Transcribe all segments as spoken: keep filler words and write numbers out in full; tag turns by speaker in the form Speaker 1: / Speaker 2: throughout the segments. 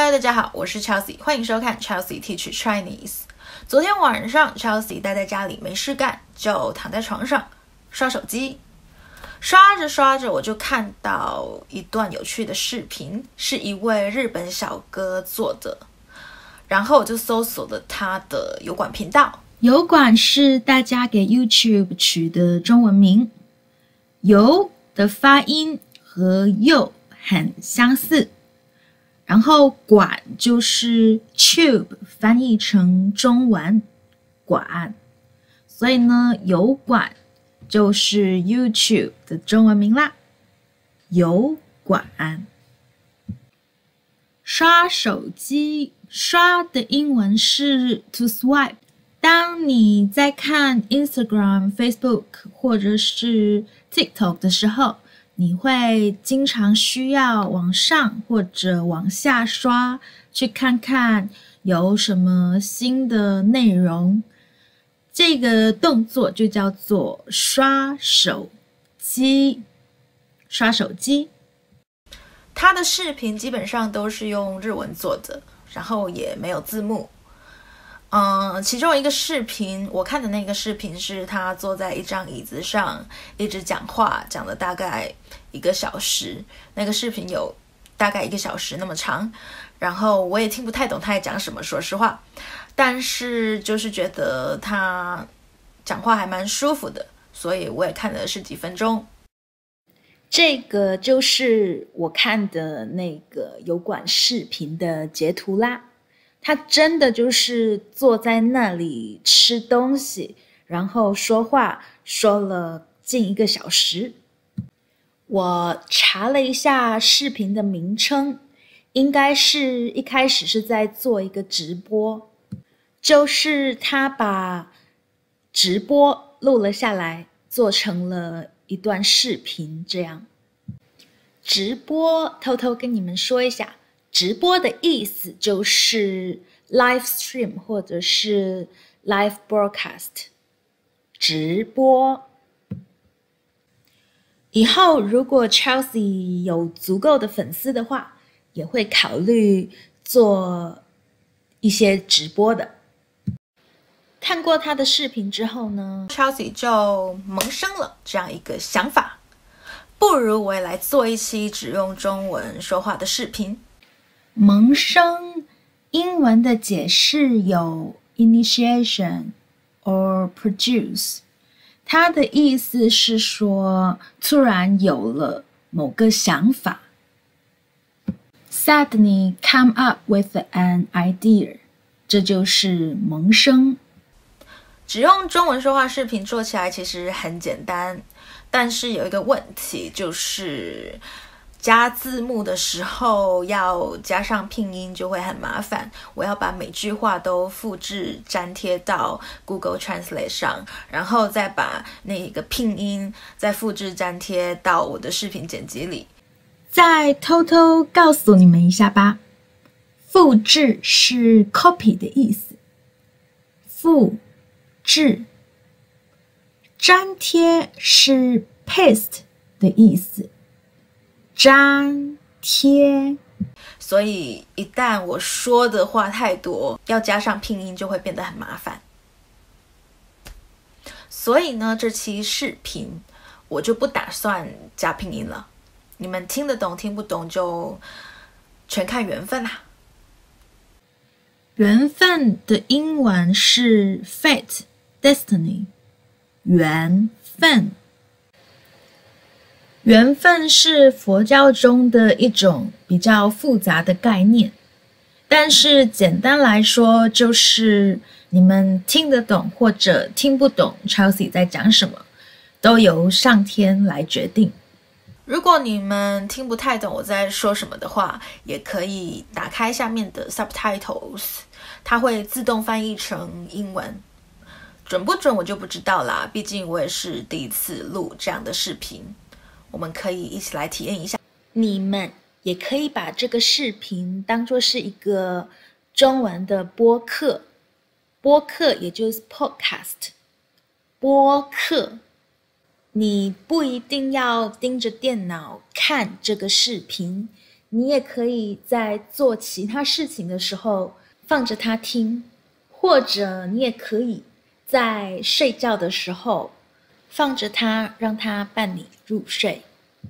Speaker 1: Hello， 大家好，我是 Chelsea， 欢迎收看 Chelsea Teach Chinese。昨天晚上 Chelsea 待在家里没事干，就躺在床上刷手机，刷着刷着我就看到一段有趣的视频，是一位日本小哥做的，然后我就搜索了他的油管频道。
Speaker 2: 油管是大家给 YouTube 取的中文名，油的发音和右很相似，然后管就是 tube 翻译成中文管，所以呢油管就是 YouTube 的中文名啦，油管。刷手机，刷的英文是 to swipe。当你在看 Instagram、Facebook 或者是 TikTok 的时候，你会经常需要往上或者往下刷，去看看有什么新的内容。这个动作就叫做刷手机。刷手机。
Speaker 1: 他的视频基本上都是用日文做的，然后也没有字幕。嗯，其中一个视频，我看的那个视频是他坐在一张椅子上一直讲话，讲了大概一个小时。那个视频有大概一个小时那么长，然后我也听不太懂他在讲什么，说实话。但是就是觉得他讲话还蛮舒服的，所以我也看了十几分钟。
Speaker 2: 这个就是我看的那个油管视频的截图啦。他真的就是坐在那里吃东西，然后说话，说了近一个小时。我查了一下视频的名称，应该是一开始是在做一个直播，就是他把直播录了下来，做成了一段视频这样。直播偷偷跟你们说一下，直播的意思就是 live stream 或者是 live broadcast， 直播。以后如果 Chelsea 有足够的粉丝的话，也会考虑做一些直播的。看过他的视频之后呢
Speaker 1: Chelsea 就萌生了这样一个想法，不如我也来做一期只用中文说话的视频。
Speaker 2: 萌生英文的解释有 initiation or produce， 它的意思是说突然有了某个想法。Suddenly come up with an idea， 这就是萌生。
Speaker 1: 只用中文说话视频做起来其实很简单，但是有一个问题，就是加字幕的时候要加上拼音就会很麻烦，我要把每句话都复制粘贴到 Google Translate 上，然后再把那个拼音再复制粘贴到我的视频剪辑里。
Speaker 2: 再偷偷告诉你们一下吧，复制是 copy 的意思，复制。粘贴是 paste 的意思，粘贴。
Speaker 1: 所以一旦我说的话太多，要加上拼音就会变得很麻烦。所以呢，这期视频我就不打算加拼音了，你们听得懂听不懂就全看缘分啦。
Speaker 2: 缘分的英文是 fate destiny， 缘分。缘分是佛教中的一种比较复杂的概念，但是简单来说就是你们听得懂或者听不懂 Chelsea 在讲什么，都由上天来决定。
Speaker 1: 如果你们听不太懂我在说什么的话，也可以打开下面的 subtitles， 它会自动翻译成英文。准不准我就不知道啦，毕竟我也是第一次录这样的视频，我们可以一起来体验一下。
Speaker 2: 你们也可以把这个视频当作是一个中文的播客，播客也就是 podcast， 播客。你不一定要盯着电脑看这个视频， 你也可以在做其他事情的时候放着它听，或者你也可以在睡觉的时候放着它，让它伴你入睡。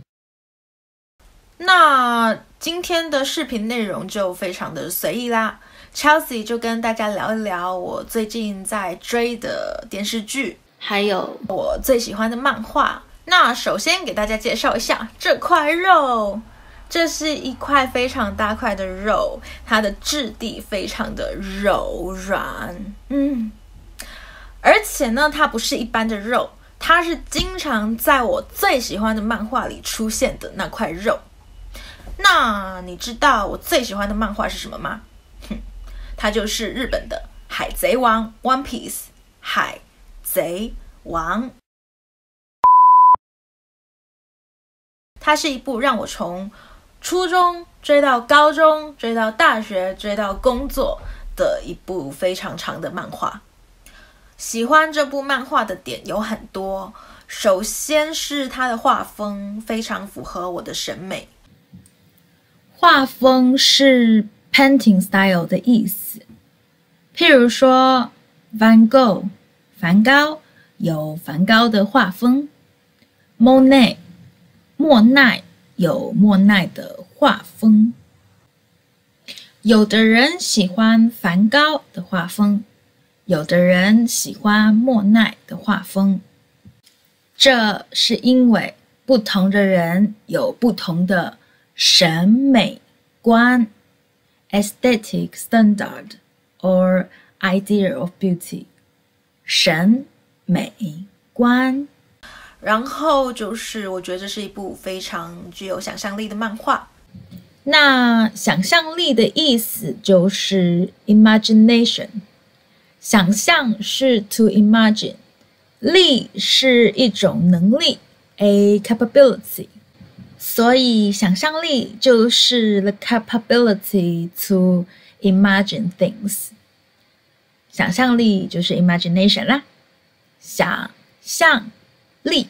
Speaker 1: 那今天的视频内容就非常的随意啦， Chelsea 就跟大家聊一聊我最近在追的电视剧，
Speaker 2: 还有
Speaker 1: 我最喜欢的漫画。那首先给大家介绍一下这块肉，这是一块非常大块的肉，它的质地非常的柔软，嗯，而且呢，它不是一般的肉，它是经常在我最喜欢的漫画里出现的那块肉。那你知道我最喜欢的漫画是什么吗？哼，它就是日本的海贼王 One Piece， 海贼王。它是一部让我从初中追到高中，追到大学，追到工作的一部非常长的漫画。喜欢这部漫画的点有很多，首先是它的画风非常符合我的审美。
Speaker 2: 画风是 painting style 的意思，譬如说 Van Gogh 梵高有梵高的画风， Monet 莫奈有莫奈的画风。有的人喜欢梵高的画风，有的人喜欢莫奈的画风，这是因为不同的人有不同的审美观 aesthetic standard or idea of beauty 审美观。
Speaker 1: 然后就是我觉得这是一部非常具有想象力的漫画。
Speaker 2: 那想象力的意思就是 imagination， 想象是 to imagine， 力是一种能力 a capability，所以想象力就是 the capability to imagine things， 想象力就是 imagination 啦，想象力。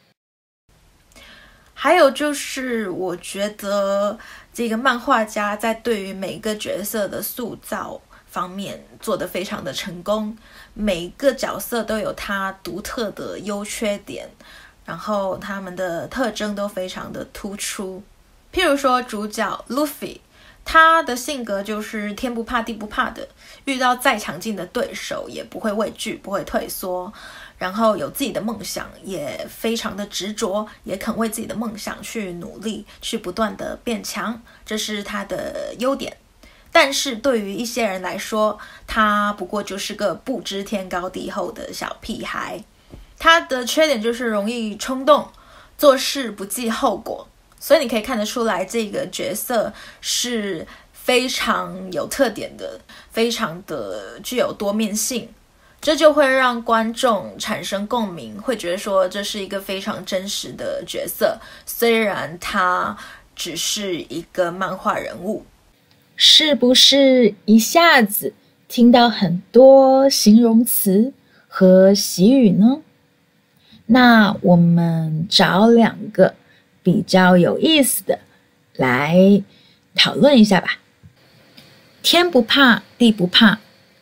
Speaker 1: 还有就是我觉得这个漫画家在对于每个角色的塑造方面做得非常的成功，每个角色都有他独特的优缺点，然后他们的特征都非常的突出。譬如说主角 Luffy， 他的性格就是天不怕地不怕的，遇到再强劲的对手也不会畏惧，不会退缩，然后有自己的梦想，也非常的执着，也肯为自己的梦想去努力，去不断的变强，这是他的优点。但是对于一些人来说，他不过就是个不知天高地厚的小屁孩。他的缺点就是容易冲动，做事不计后果，所以你可以看得出来这个角色是非常有特点的，非常的具有多面性，这就会让观众产生共鸣，会觉得说这是一个非常真实的角色，虽然他只是一个漫画人物。
Speaker 2: 是不是一下子听到很多形容词和习语呢？那我们找两个比较有意思的来讨论一下吧。天不怕地不怕，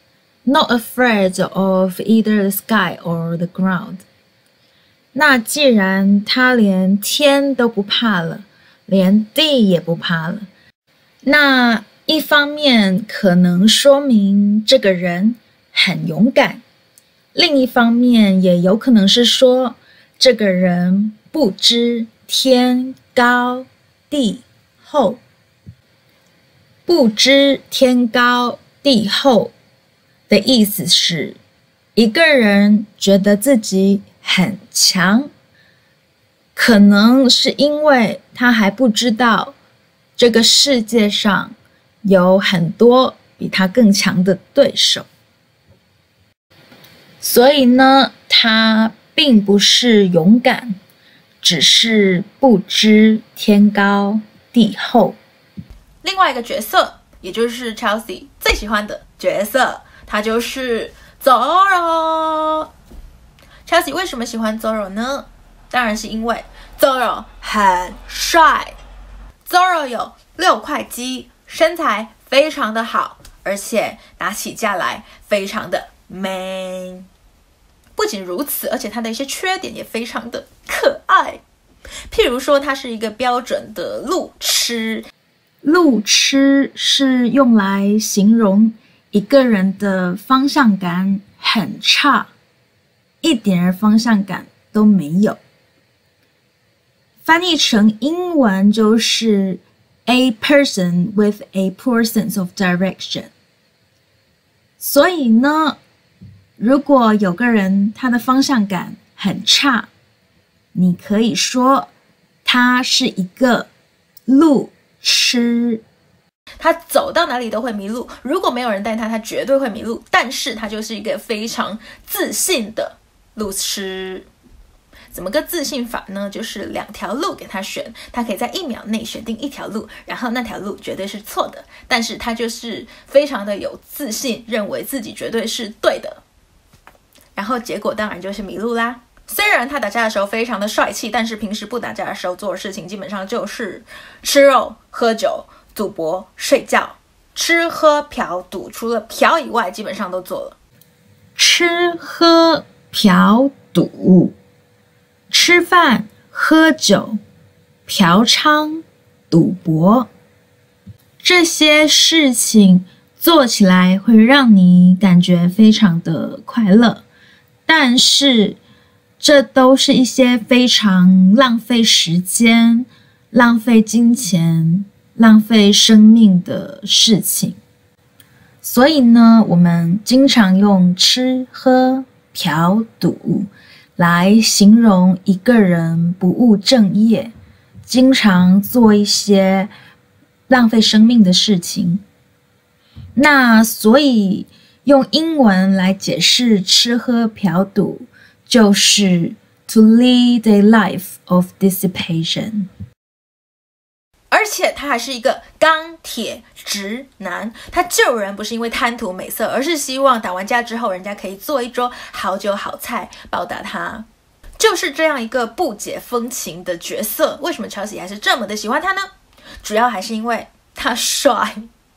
Speaker 2: Not afraid of either the sky or the ground。 那既然他连天都不怕了，连地也不怕了，那一方面可能说明这个人很勇敢，另一方面也有可能是说这个人不知天高地厚。不知天高地厚的意思是，一个人觉得自己很强，可能是因为他还不知道这个世界上有很多比他更强的对手，所以呢，他并不是勇敢，只是不知天高地厚。
Speaker 1: 另外一个角色，也就是 Chelsea 最喜欢的角色，他就是 Zoro。Chelsea 为什么喜欢 Zoro 呢？当然是因为 Zoro 很帅。Zoro 有六块肌，身材非常的好，而且拿起架来非常的 man。不仅如此，而且它的一些缺点也非常的可爱。譬如说，它是一个标准的路痴。
Speaker 2: 路痴是用来形容一个人的方向感很差，一点方向感都没有。翻译成英文就是 a person with a poor sense of direction。所以呢，如果有个人他的方向感很差，你可以说他是一个路痴。
Speaker 1: 他走到哪里都会迷路，如果没有人带他，他绝对会迷路。但是他就是一个非常自信的路痴。怎么个自信法呢？就是两条路给他选，他可以在一秒内选定一条路，然后那条路绝对是错的，但是他就是非常的有自信，认为自己绝对是对的。然后结果当然就是迷路啦。虽然他打架的时候非常的帅气，但是平时不打架的时候做的事情基本上就是吃肉、喝酒、赌博、睡觉。吃喝嫖赌，除了嫖以外基本上都做了。
Speaker 2: 吃喝嫖赌，吃饭、喝酒、嫖娼、赌博，这些事情做起来会让你感觉非常的快乐，但是这都是一些非常浪费时间、浪费金钱、浪费生命的事情。所以呢，我们经常用吃喝嫖赌来形容一个人不务正业，经常做一些浪费生命的事情。那所以用英文来解释吃喝嫖赌，就是 to lead a life of dissipation。
Speaker 1: 而且他还是一个钢铁直男，他救人不是因为贪图美色，而是希望打完架之后人家可以做一桌好酒好菜报答他。就是这样一个不解风情的角色，为什么乔西还是这么的喜欢他呢？主要还是因为他帅。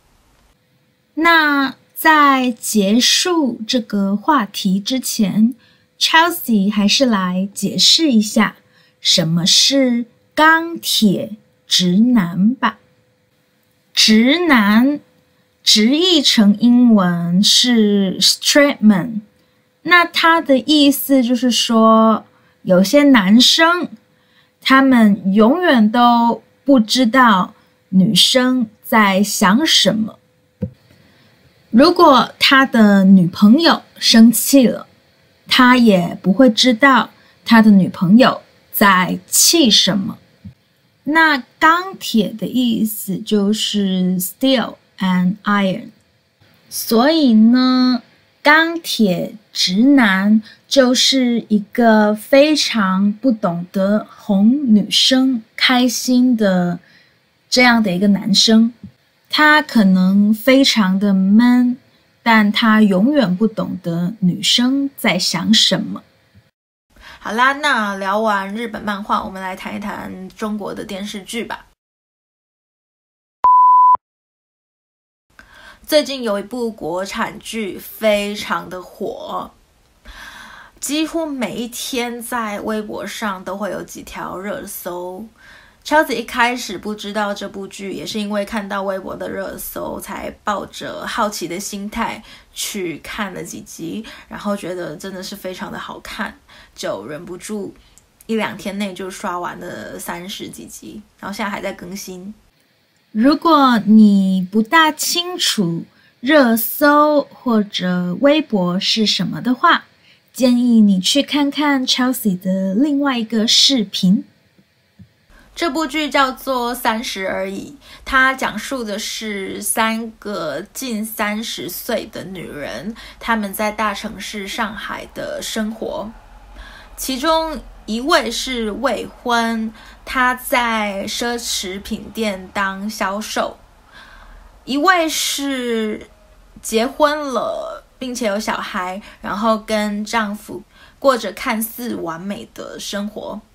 Speaker 2: 那在结束这个话题之前， Chelsea 还是来解释一下什么是钢铁直男吧。直男直译成英文是 straight man， 那它的意思就是说，有些男生他们永远都不知道女生在想什么。如果他的女朋友生气了，他也不会知道他的女朋友在气什么。那钢铁的意思就是 steel and iron， 所以呢，钢铁直男就是一个非常不懂得哄女生开心的这样的一个男生。他可能非常的 man， 但他永远不懂得女生在想什么。
Speaker 1: 好啦，那聊完日本漫画，我们来谈一谈中国的电视剧吧。最近有一部国产剧非常的火，几乎每一天在微博上都会有几条热搜。Chelsea 一开始不知道这部剧，也是因为看到微博的热搜，才抱着好奇的心态去看了几集，然后觉得真的是非常的好看，就忍不住一两天内就刷完了三十几集，然后现在还在更新。
Speaker 2: 如果你不大清楚热搜或者微博是什么的话，建议你去看看 Chelsea 的另外一个视频。
Speaker 1: 这部剧叫做《三十而已》，它讲述的是三个近三十岁的女人，她们在大城市上海的生活。其中一位是未婚，她在奢侈品店当销售；一位是结婚了，并且有小孩，然后跟丈夫过着看似完美的生活。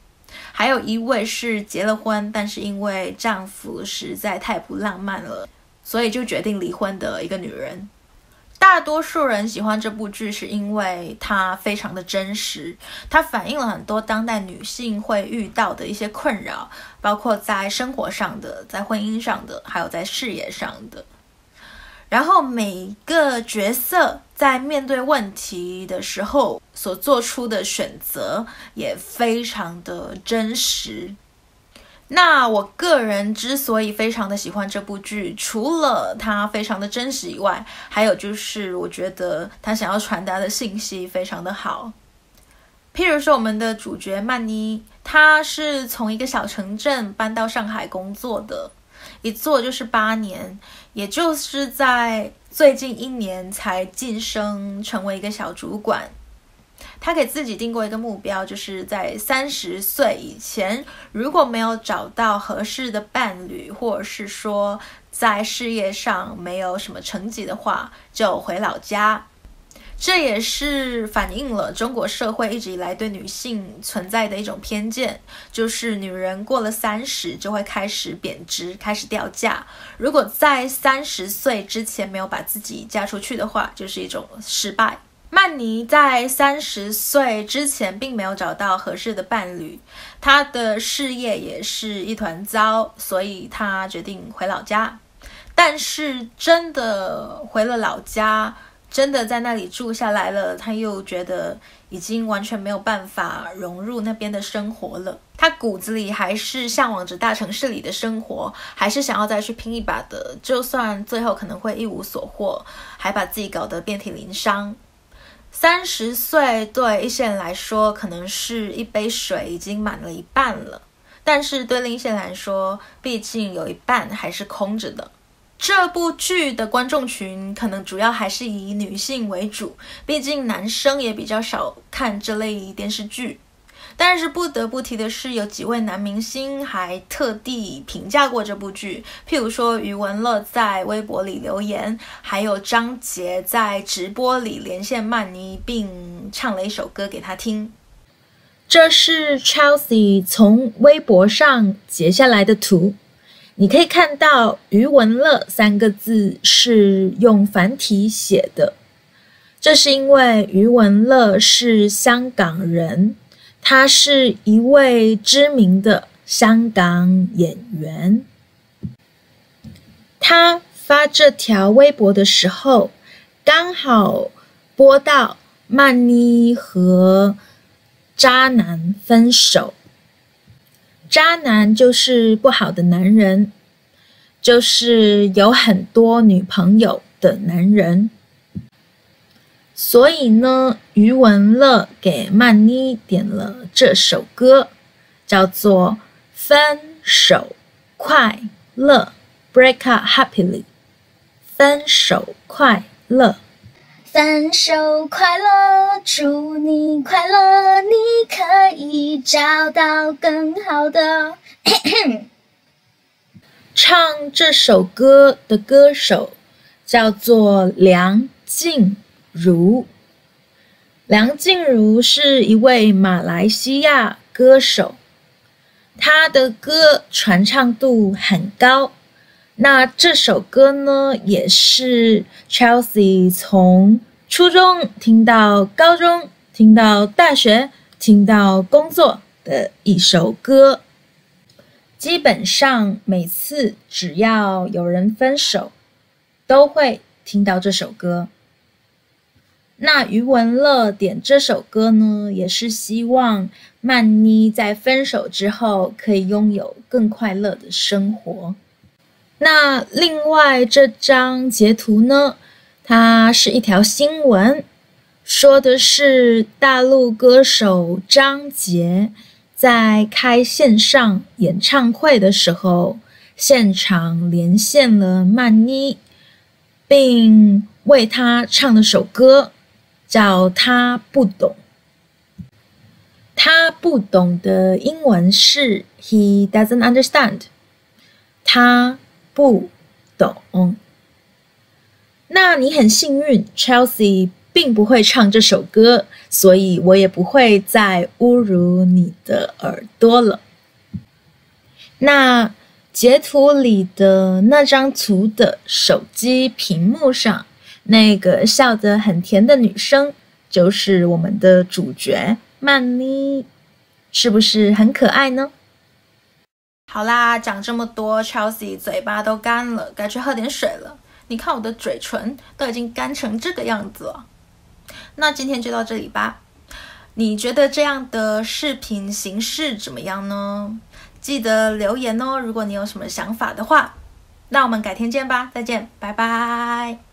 Speaker 1: 还有一位是结了婚，但是因为丈夫实在太不浪漫了，所以就决定离婚的一个女人。大多数人喜欢这部剧是因为它非常的真实，它反映了很多当代女性会遇到的一些困扰，包括在生活上的，在婚姻上的，还有在事业上的。然后每一个角色在面对问题的时候所做出的选择也非常的真实。那我个人之所以非常的喜欢这部剧，除了它非常的真实以外，还有就是我觉得它想要传达的信息非常的好。譬如说我们的主角曼妮，她是从一个小城镇搬到上海工作的，一做就是八年，也就是在最近一年才晋升成为一个小主管。他给自己定过一个目标，就是在三十岁以前，如果没有找到合适的伴侣，或者是说在事业上没有什么成绩的话，就回老家。这也是反映了中国社会一直以来对女性存在的一种偏见，就是女人过了三十就会开始贬值，开始掉价。如果在三十岁之前没有把自己嫁出去的话，就是一种失败。曼妮在三十岁之前并没有找到合适的伴侣，她的事业也是一团糟，所以她决定回老家。但是真的回了老家，真的在那里住下来了，她又觉得已经完全没有办法融入那边的生活了。她骨子里还是向往着大城市里的生活，还是想要再去拼一把的，就算最后可能会一无所获，还把自己搞得遍体鳞伤。三十岁对一些人来说可能是一杯水已经满了一半了，但是对另一些人来说，毕竟有一半还是空着的。这部剧的观众群可能主要还是以女性为主，毕竟男生也比较少看这类电视剧。但是不得不提的是，有几位男明星还特地评价过这部剧，譬如说余文乐在微博里留言，还有张杰在直播里连线曼妮，并唱了一首歌给她听。
Speaker 2: 这是 Chelsea 从微博上截下来的图，你可以看到余文乐三个字是用繁体写的，这是因为余文乐是香港人，他是一位知名的香港演员。他发这条微博的时候，刚好播到曼妮和渣男分手。渣男就是不好的男人，就是有很多女朋友的男人。所以呢，余文乐给曼妮点了这首歌，叫做《分手快乐》 Break up happily。 分手快乐，
Speaker 3: 分手快乐，祝你快乐，你可以找到更好的。
Speaker 2: 唱这首歌的歌手叫做梁静茹。梁静茹是一位马来西亚歌手，她的歌传唱度很高。那这首歌呢，也是 Chelsea 从初中听到高中，听到大学，听到工作的一首歌。基本上每次只要有人分手，都会听到这首歌。那余文乐点这首歌呢，也是希望曼妮在分手之后可以拥有更快乐的生活。那另外这张截图呢，它是一条新闻，说的是大陆歌手张杰在开线上演唱会的时候，现场连线了曼妮，并为她唱了首歌，叫《他不懂》。他不懂的英文是 He doesn't understand。 他不懂。那你很幸运 Chelsea 并并不会唱这首歌，所以我也不会再侮辱你的耳朵了。那截图里的那张图的手机屏幕上，那个笑得很甜的女生，就是我们的主角曼妮，是不是很可爱呢？
Speaker 1: 好啦，讲这么多 Chelsea 嘴巴都干了，该去喝点水了。你看我的嘴唇都已经干成这个样子了。那今天就到这里吧。你觉得这样的视频形式怎么样呢？记得留言哦，如果你有什么想法的话。那我们改天见吧，再见，拜拜。